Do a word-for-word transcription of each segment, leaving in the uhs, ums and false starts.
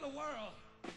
the world.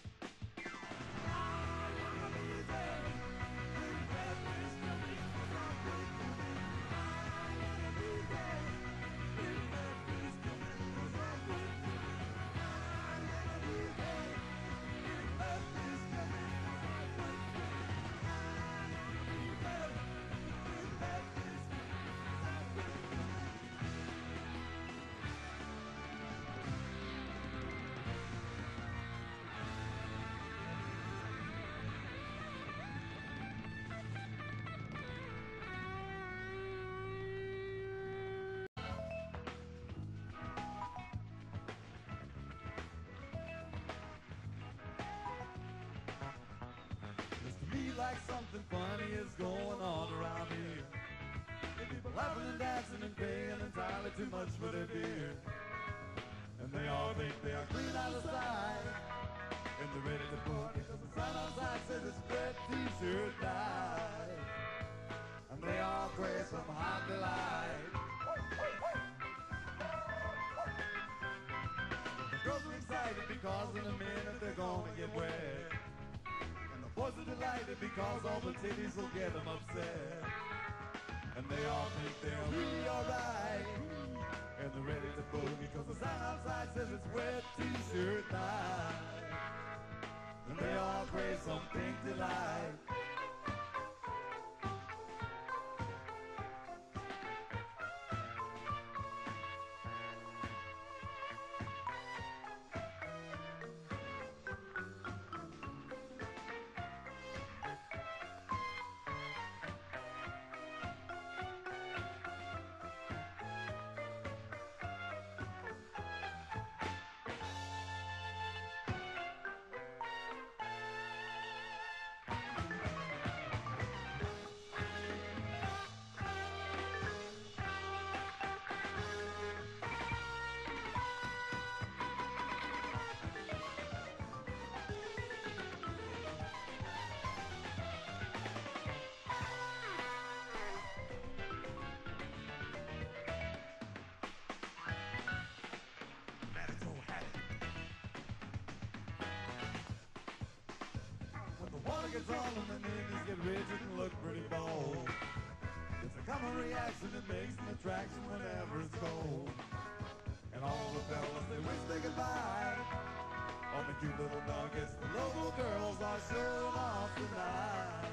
Like something funny is going on around here. People laughing and dancing and paying entirely too much for their beer. And they all think they are clean out of sight, and they're ready to party because the sign outside says it's red t-shirt night. And they all crave some hot delight. The girls are excited because in a minute they're gonna get wet. Boys are delighted because all the titties will get them upset. And they all think they're really alright, and they're ready to boogie because the sign outside says it's wet t-shirt night. And they all crave some pink delight. Gets on and the niggas get rigid and look pretty bold. It's a common reaction that makes an attraction whenever it's cold. And all the fellas, they wish they could buy on the cute little nuggets the local girls are showing off tonight.